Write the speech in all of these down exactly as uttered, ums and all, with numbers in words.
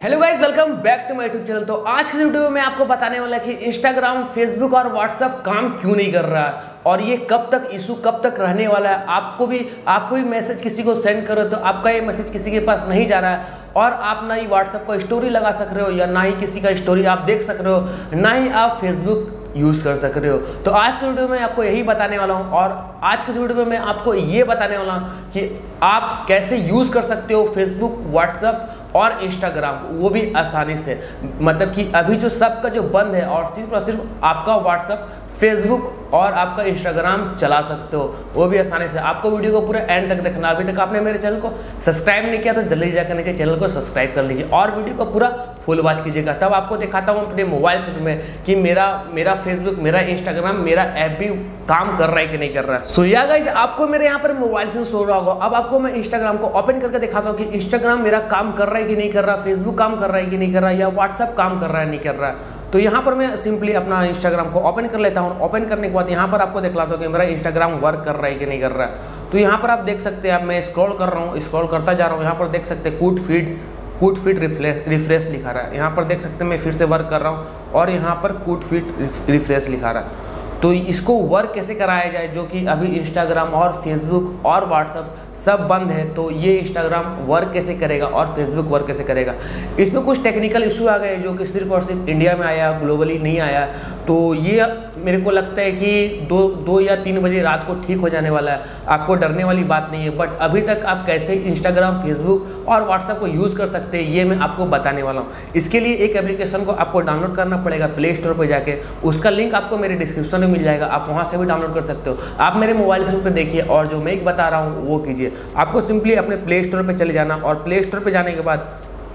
Hello guys, welcome back to my YouTube channel. तो आज की वीडियो में मैं आपको बताने वाला कि इंस्टाग्राम, फेसबुक और व्हाट्सएप काम क्यों नहीं कर रहा है और ये कब तक इशू कब तक रहने वाला है। आपको भी आपको भी मैसेज किसी को सेंड करो तो आपका ये मैसेज किसी के पास नहीं जा रहा है और आप ना ही व्हाट्सएप को स्टोरी लगा सक रहे हो या ना ही किसी का स्टोरी आप देख सक रहे हो, ना ही आप फेसबुक यूज़ कर सक रहे हो। तो आज की वीडियो में आपको यही बताने वाला हूँ और आज की वीडियो में मैं आपको ये बताने वाला हूँ कि आप कैसे यूज़ कर सकते हो फेसबुक, व्हाट्सएप और इंस्टाग्राम, वो भी आसानी से। मतलब कि अभी जो सबका जो बंद है और सिर्फ और सिर्फ आपका व्हाट्सएप, फेसबुक और आपका इंस्टाग्राम चला सकते हो, वो भी आसानी से। आपको वीडियो को पूरा एंड तक देखना। अभी तक आपने मेरे चैनल को सब्सक्राइब नहीं किया तो जल्दी जाकर नीचे चैनल को सब्सक्राइब कर लीजिए और वीडियो को पूरा फुल वॉच कीजिएगा। तब आपको दिखाता हूँ अपने मोबाइल से में कि मेरा मेरा फेसबुक, मेरा इंस्टाग्राम, मेरा ऐप भी काम कर रहा है कि नहीं कर रहा है। सो या गाइस, आपको मेरे यहाँ पर मोबाइल से सो रहा होगा। अब आपको मैं इंस्टाग्राम को ओपन करके दिखाता हूँ कि इंस्टाग्राम मेरा काम कर रहा है कि नहीं कर रहा, फेसबुक काम कर रहा है कि नहीं कर रहा, या व्हाट्सएप काम कर रहा है नहीं कर रहा है। तो यहाँ पर मैं सिंपली अपना इंस्टाग्राम को ओपन कर लेता हूँ। ओपन करने के बाद यहाँ पर आपको दिखलाता हूँ कि मेरा इंस्टाग्राम वर्क कर रहा है कि नहीं कर रहा है। तो यहाँ पर आप देख सकते हैं, अब मैं स्क्रॉल कर रहा हूँ, स्क्रॉल करता जा रहा हूँ। यहाँ पर देख सकते हैं कूट फीड कूट फीड रिफ्रेश लिखा रहा है। यहाँ पर देख सकते हैं मैं फिर से वर्क कर रहा हूँ और यहाँ पर कूट फीड रिफ्रेश लिखा रहा है। तो इसको वर्क कैसे कराया जाए, जो कि अभी इंस्टाग्राम और फेसबुक और व्हाट्सएप सब बंद है, तो ये इंस्टाग्राम वर्क कैसे करेगा और फेसबुक वर्क कैसे करेगा। इसमें कुछ टेक्निकल इशू आ गए जो कि सिर्फ और सिर्फ इंडिया में आया, ग्लोबली नहीं आया। तो ये मेरे को लगता है कि दो दो या तीन बजे रात को ठीक हो जाने वाला है। आपको डरने वाली बात नहीं है। बट अभी तक आप कैसे इंस्टाग्राम, फेसबुक और व्हाट्सएप को यूज़ कर सकते हैं ये मैं आपको बताने वाला हूँ। इसके लिए एक एप्लीकेशन को आपको डाउनलोड करना पड़ेगा प्ले स्टोर पर जाके। उसका लिंक आपको मेरे डिस्क्रिप्शन में मिल जाएगा, आप वहाँ से भी डाउनलोड कर सकते हो। आप मेरे मोबाइल स्क्रीन पर देखिए और जो मैं एक बता रहा हूँ वो कीजिए। आपको सिंपली अपने प्ले स्टोर पर चले जाना और प्ले स्टोर पर जाने के बाद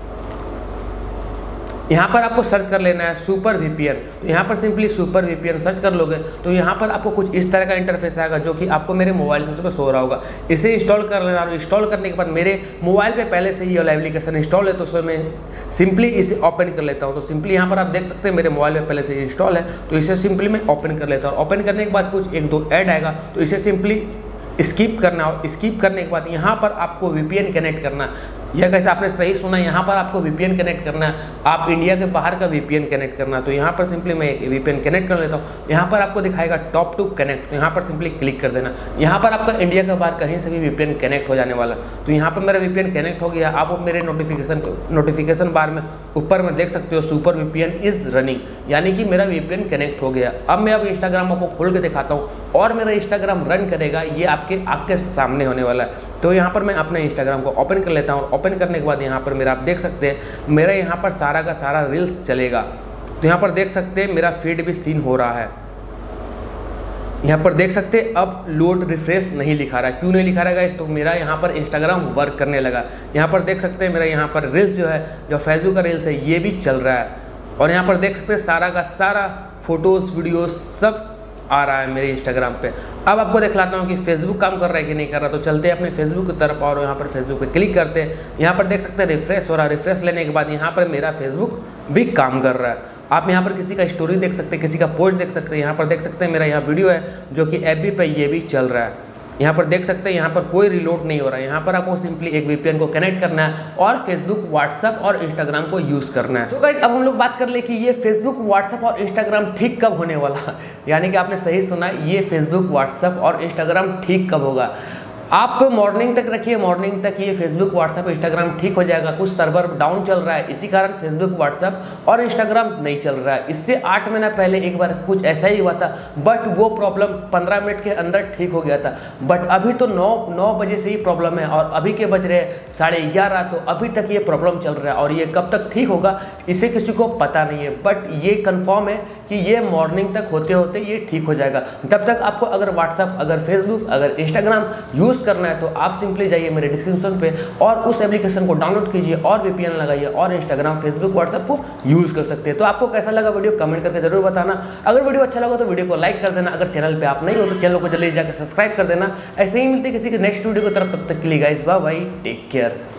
यहाँ पर आपको सर्च कर लेना है सुपर वीपीएन। तो यहाँ पर सिंपली सुपर वीपीएन सर्च कर लोगे तो यहाँ पर आपको कुछ इस तरह का इंटरफेस आएगा जो कि आपको मेरे मोबाइल से सो रहा होगा। इसे इंस्टॉल कर लेना और इंस्टॉल करने के बाद मेरे मोबाइल पे पहले से ही ये एप्लीकेशन इंस्टॉल है, तो सो मैं सिंपली इसे ओपन कर लेता हूँ। तो सिंपली यहाँ पर आप देख सकते हैं मेरे मोबाइल में पहले से इंस्टॉल है, तो इसे सिंपली मैं ओपन कर लेता हूँ। ओपन करने के बाद कुछ एक दो ऐड आएगा तो इसे सिंपली स्किप करना और स्किप करने के बाद यहाँ पर आपको वीपीएन कनेक्ट करना। यह कैसे, आपने सही सुना, यहाँ पर आपको वीपीएन कनेक्ट करना है। आप इंडिया के बाहर का वीपीएन कनेक्ट करना। तो यहाँ पर सिंपली मैं एक वीपीएन कनेक्ट कर लेता हूँ। यहाँ पर आपको दिखाएगा टॉप टू कनेक्ट, तो यहाँ पर सिंपली क्लिक कर देना। यहाँ पर आपका इंडिया के बाहर कहीं से भी वीपीएन कनेक्ट हो जाने वाला। तो यहाँ पर मेरा वीपीएन कनेक्ट हो गया। आप मेरे नोटिफिकेशन नोटिफिकेशन बार में ऊपर में देख सकते हो सुपर वीपीएन इज रनिंग, यानी कि मेरा वीपीएन कनेक्ट हो गया। अब मैं अब इंस्टाग्राम आपको खोल के दिखाता हूँ और मेरा इंस्टाग्राम रन करेगा। ये आपके आपके सामने होने वाला है। तो यहाँ पर मैं अपने इंस्टाग्राम को ओपन कर लेता हूँ और ओपन करने के बाद यहाँ पर मेरा आप देख सकते हैं मेरा यहाँ पर सारा का सारा रील्स चलेगा। तो यहाँ पर देख सकते हैं मेरा फीड भी सीन हो रहा है। यहाँ पर देख सकते हैं अब लोड रिफ्रेश नहीं लिखा रहा है। क्यों नहीं लिखा रहा है? तो मेरा यहाँ पर इंस्टाग्राम वर्क करने लगा। यहाँ पर देख सकते हैं मेरा यहाँ पर रील्स जो है, जो फेसबुक का रील्स है, ये भी चल रहा है। और यहाँ पर देख सकते हैं सारा का सारा फोटोज़, वीडियोज़ सब आ रहा है मेरे इंस्टाग्राम पे। अब आपको दिखलाता हूँ कि फेसबुक काम कर रहा है कि नहीं कर रहा। तो चलते हैं अपने फेसबुक की तरफ और यहाँ पर फेसबुक पे क्लिक करते हैं। यहाँ पर देख सकते हैं रिफ्रेश हो रहा है। रिफ्रेश लेने के बाद यहाँ पर मेरा फेसबुक भी काम कर रहा है। आप यहाँ पर किसी का स्टोरी देख सकते हैं, किसी का पोस्ट देख सकते हैं। यहाँ पर देख सकते हैं मेरा यहाँ वीडियो है जो कि एफबी पे ये भी चल रहा है। यहाँ पर देख सकते हैं यहाँ पर कोई रिलोड नहीं हो रहा है। यहाँ पर आपको सिंपली एक वीपीएन को कनेक्ट करना है और फेसबुक, व्हाट्सएप और इंस्टाग्राम को यूज़ करना है। तो गाइस, अब हम लोग बात कर ले कि ये फेसबुक, व्हाट्सएप और इंस्टाग्राम ठीक कब होने वाला है। यानी कि आपने सही सुना, ये फेसबुक, व्हाट्सएप और इंस्टाग्राम ठीक कब होगा। आप मॉर्निंग तक रखिए, मॉर्निंग तक ये फेसबुक, व्हाट्सएप, इंस्टाग्राम ठीक हो जाएगा। कुछ सर्वर डाउन चल रहा है, इसी कारण फेसबुक, व्हाट्सएप और इंस्टाग्राम नहीं चल रहा है। इससे आठ महीना पहले एक बार कुछ ऐसा ही हुआ था, बट वो प्रॉब्लम पंद्रह मिनट के अंदर ठीक हो गया था। बट अभी तो नौ नौ बजे से ही प्रॉब्लम है और अभी के बज रहे साढ़े ग्यारह, तो अभी तक ये प्रॉब्लम चल रहा है और ये कब तक ठीक होगा इसे किसी को पता नहीं है। बट ये कन्फर्म है कि ये मॉर्निंग तक होते होते ये ठीक हो जाएगा। तब तक आपको अगर व्हाट्सएप, अगर फेसबुक, अगर इंस्टाग्राम यूज़ करना है तो आप सिंपली जाइए मेरे डिस्क्रिप्शन पे और उस एप्लीकेशन को डाउनलोड कीजिए और वीपीएन लगाइए और इंस्टाग्राम, फेसबुक, व्हाट्सएप को यूज़ कर सकते हैं। तो आपको कैसा लगा वीडियो कमेंट करके जरूर बताना। अगर वीडियो अच्छा लगा तो वीडियो को लाइक कर देना। अगर चैनल पे आप नहीं हो तो चैनल को जल्दी जाकर सब्सक्राइब कर देना। ऐसे ही मिलते किसी के नेक्स्ट वीडियो की तरफ। तब तक के लिए guys, bye bye, take care.